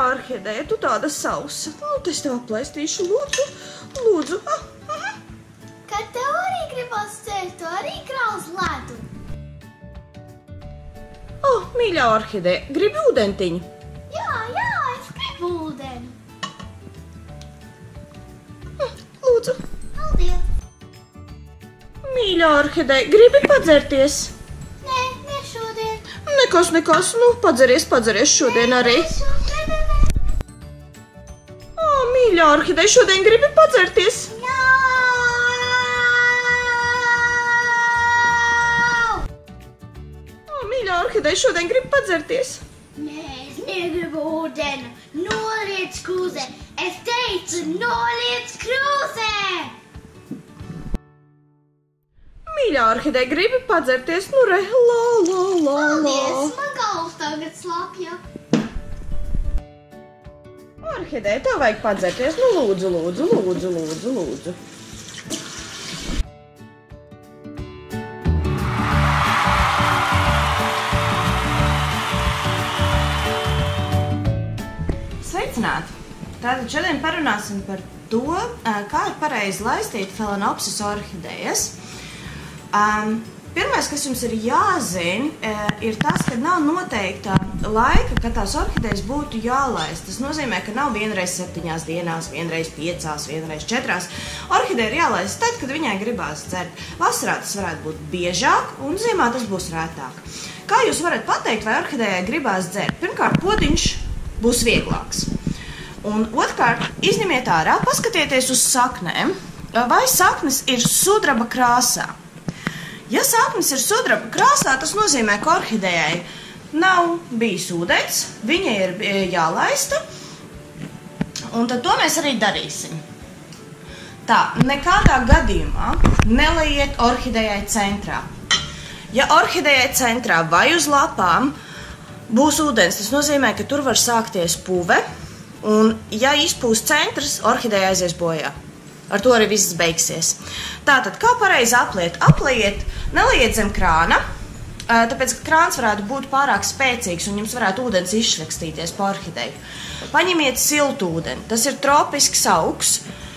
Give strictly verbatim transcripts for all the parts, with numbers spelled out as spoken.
orhideja, tu tāda sausa. Nu, es tev aplaistīšu, lūdzu, lūdzu. Ah, aha. Kad tev arī gribas dzert, tu arī krauz ledu. Oh, mīļā orhideja, gribi ūdentiņu? Jā, jā, es gribu ūdeni. Hm, lūdzu. Paldies. Mīļā orhideja, gribi padzerties? Nē, ne šodien. Nekas, nekas, nu, padzeries, padzeries šodien arī. Nē, šodien, nē, nē. Oh, mīļā orhideja, šodien gribi padzerties? Jā. Oh, mīļā orhideja, šodien gribi padzerties? Nē, es negribu ūdeni. Noliec krūzē. Es teicu, noliec krūzē. Mīļā orhideja, gribi padzerties? Nu, re, la, la, la, la. Paldies, man galvas tagad slapja. Orhideja, tev vajag padzerties. Nu, lūdzu, lūdzu, lūdzu, lūdzu, lūdzu. Sveicināti! Tātad šodien parunāsim par to, kā ir pareizi laistīt Phalaenopsis orhidejas. Um, pirmais, kas jums ir jāzina, ir tas, ka nav noteikta laika, kad tās orhidejas būtu jālaist. Tas nozīmē, ka nav vienreiz septiņās dienās, vienreiz piecās, vienreiz četrās. Orhideja ir jālaist tad, kad viņai gribās dzert. Vasarā tas varētu būt biežāk un ziemā tas būs rētāk. Kā jūs varat pateikt, vai orhidejai gribās dzert? Pirmkārt, podiņš būs vieglāks. Un otrkārt, izņemiet ārā, paskatieties uz saknēm, vai saknes ir sudraba krāsā. Ja saknes ir sudraba krāsā, tas nozīmē, ka orhidejai nav bijis ūdens, viņa ir jālaista, un tad to mēs arī darīsim. Tā, nekādā gadījumā nelejiet orhidejai centrā. Ja orhidejai centrā vai uz lapām būs ūdens, tas nozīmē, ka tur var sākties puve, un ja izpūst centrs, orhideja aizies bojā. Ar to arī viss beigsies. Tātad, kā pareizi apliet? Apliet, neliet zem krāna, tāpēc, ka krāns varētu būt pārāk spēcīgs, un jums varētu ūdens izšļakstīties pa orhideju. Paņemiet siltu ūdeni, tas ir tropisks augs.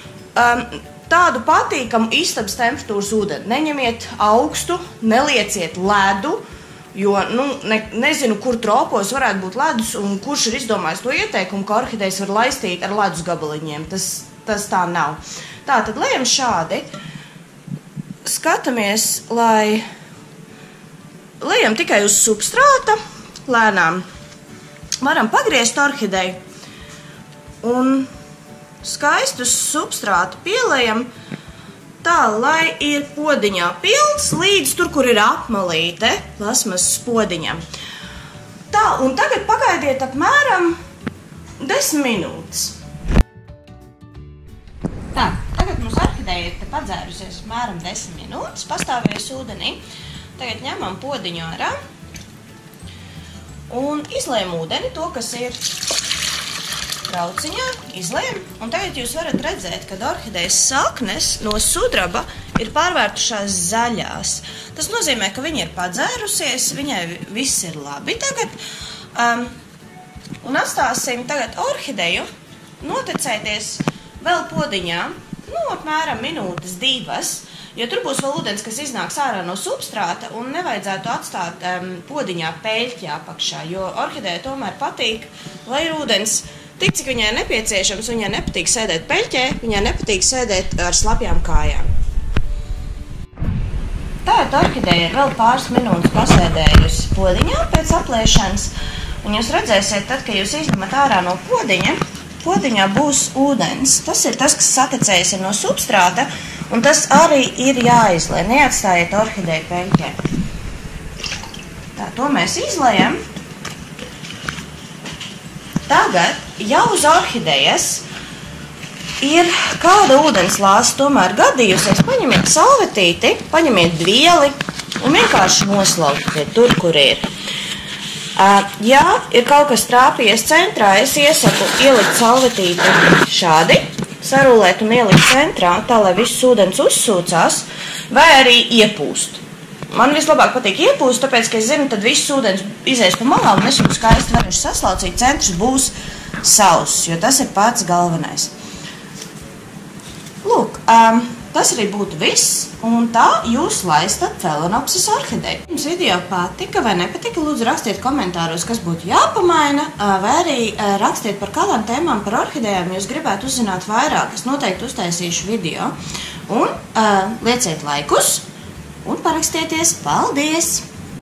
Tādu patīkamu istabas temperatūras ūdeni. Neņemiet augstu, nelieciet ledu, jo, nu, ne, nezinu, kur tropos varētu būt ledus, un kurš ir izdomājis to ieteikumu, ka orhidejas var laistīt ar ledus gabaliņiem. Tas, tas tā nav. Tā, tad lejam šādi. Skatāmies, lai lejam tikai uz substrāta, lēnām. Varam pagriezt orhideju un skaisti uz substrātu pielejam tā, lai ir podiņā pilns līdz tur, kur ir apmalīte plasmasas podiņam. Tā, un tagad pagaidiet apmēram desmit minūtes. Tā, tagad mums orhideja ir te padzērusies apmēram desmit minūtes, pastāvējas ūdenī. Tagad ņemam podiņu ārā un izlējam ūdeni, to, kas ir trauciņā, izlējam, un tagad jūs varat redzēt, ka orhidejas saknes no sudraba ir pārvērtušās zaļās. Tas nozīmē, ka viņa ir padzērusies, viņai viss ir labi tagad. Um, un atstāsim tagad orhideju noticēties vēl podiņā, nu, apmēram minūtes divas, jo tur būs vēl ūdens, kas iznāks ārā no substrāta, un nevajadzētu atstāt um, podiņā peļķi apakšā, jo orhideja tomēr patīk, lai ir ūdens tik, cik viņai nepieciešams, viņai nepatīk sēdēt peļķē, viņai nepatīk sēdēt ar slapjām kājām. Tātad orhideja ir vēl pāris minūtes pasēdējusi podiņā pēc apliešanas, un jūs redzēsiet, tad, kad jūs izņemat ārā no podiņa, podiņā būs ūdens. Tas ir tas, kas satekējis no substrāta, un tas arī ir jāizlē. Neatstājiet orhideju peļķē. Tā, to mēs izlējam. Tagad jau uz orhidejas ir kāda ūdenslāse tomēr gadījusies. Paņemiet salvetīti, paņemiet dvieli un vienkārši noslauciet tur, kur ir. Ja ir kaut kas trāpījies centrā, es iesaku ielikt salvetīti šādi, sarulēt un ielikt centrā, tā lai viss ūdens uzsūcās, vai arī iepūst. Man vislabāk patīk iepūst, tāpēc, ka es zinu, tad viss ūdens izies pa malām, un es jums skaisti varēšu saslaucīt, centrs būs sauss, jo tas ir pats galvenais. Lūk, um, tas arī būtu viss, un tā jūs laistat Phalaenopsis orhideju. Jums video patika vai nepatika, lūdzu rakstiet komentāros, kas būtu jāpamaina, vai arī rakstiet par kādām tēmām par orhidejām, jūs gribētu uzzināt vairāk, es noteikti uztaisīšu video. Un uh, lieciet laikus un parakstieties. Paldies!